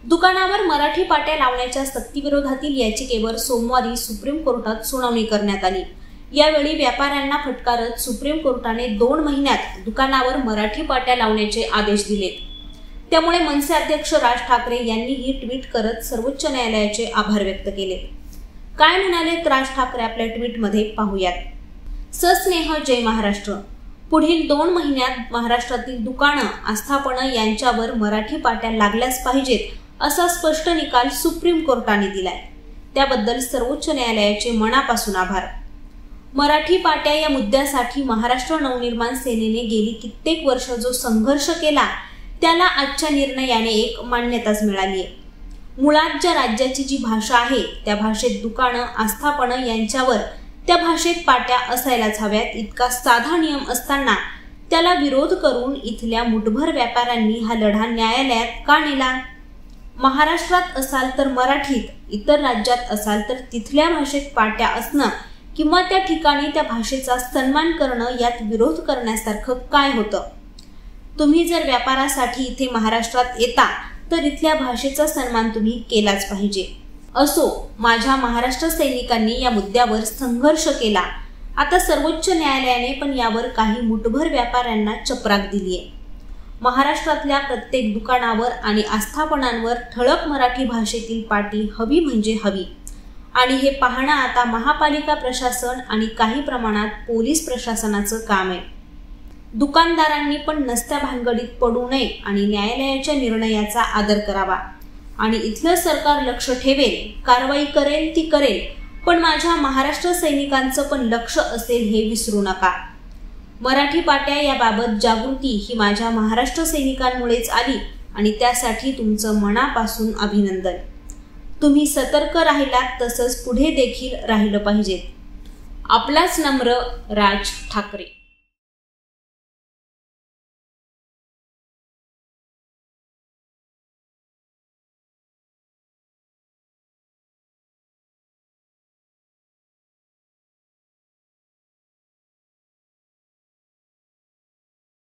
दुकानावर मराठी पाट्या लावण्याच्या सक्तीविरोधातील याचिकेवर सोमवारी सुप्रीम कोर्टात सुनावणी करण्यात आली। यावेळी व्यापाऱ्यांना फटकारत सुप्रीम कोर्टाने 2 महिन्यात दुकानावर मराठी पाट्या लावण्याचे आदेश दिले। त्यामुळे मनसे अध्यक्ष राज ठाकरे यांनीही ट्विट करत सर्वोच्च न्यायालयाचे आभार व्यक्त केले। काय म्हणाले राज ठाकरे आपल्या ट्विटमध्ये पाहूयात। सस्नेह जय महाराष्ट्र। पुढील 2 महिन्यात महाराष्ट्रातील दुकानं आस्थापनं यांच्यावर मराठी पाट्या लागल्याच पाहिजेत असा स्पष्ट निकाल सुप्रीम कोर्टाने दिलाय। त्याबद्दल सर्वोच्च न्यायालयाचे मनापासून आभार। मराठी पाट्या या मुद्द्यासाठी महाराष्ट्र नवनिर्माण सेनेने गेली कित्येक वर्ष जो संघर्ष केला त्याला आजच्या निर्णयाने एक मान्यताच मिळाली आहे। मुळात ज्या राज्याची जी भाषा आहे त्या भाषेत दुकानं आस्थापनं यांच्यावर त्या भाषेत पाट्या असायलाच हव्यात इतका साधा नियम असताना त्याला विरोध करून इथल्या मुठभर व्यापाऱ्यांनी हा लढा न्यायालयात का नेला? महाराष्ट्रात असाल तर मराठीत, इतर राज्यात असाल तर तिथल्या भाषेत पाट्या असणं किंवा त्या ठिकाणी त्या भाषेचा सन्मान करणं यात विरोध करण्यासारखं काय होतं? तुम्ही जर व्यापारासाठी इथे महाराष्ट्रात येता तर इथल्या भाषेचा सन्मान तुम्ही केलाच पाहिजे। असो, माझ्या महाराष्ट्र सैनिकांनी या मुद्द्यावर संघर्ष केला। आता सर्वोच्च न्यायालयाने पण यावर काही मुठभर व्यापाऱ्यांना चपराक दिलीये। महाराष्ट्रातल्या प्रत्येक दुकानावर आणि आस्थापनांवर ठळक मराठी भाषेतील पाटी हवी म्हणजे हवी आणि हे पाहणं आता महापालिका प्रशासन आणि काही प्रमाणात पोलीस प्रशासनाचं काम आहे। दुकानदारांनी पण नसत्या भानगडीत पडू नये आणि न्यायालयाच्या निर्णयाचा आदर करावा आणि इथलं सरकार लक्ष ठेवेल, कारवाई करेल ती करेल, पण माझ्या महाराष्ट्र सैनिकांचं पण लक्ष असेल हे विसरू नका। मराठी पाट्या याबाबत जागृती ही माझ्या महाराष्ट्र सैनिकांमुळेच आली आणि त्यासाठी तुमचं मनापासून अभिनंदन। तुम्ही सतर्क राहिलात तसंच पुढे देखील राहिलं पाहिजे। आपलाच नम्र राज ठाकरे।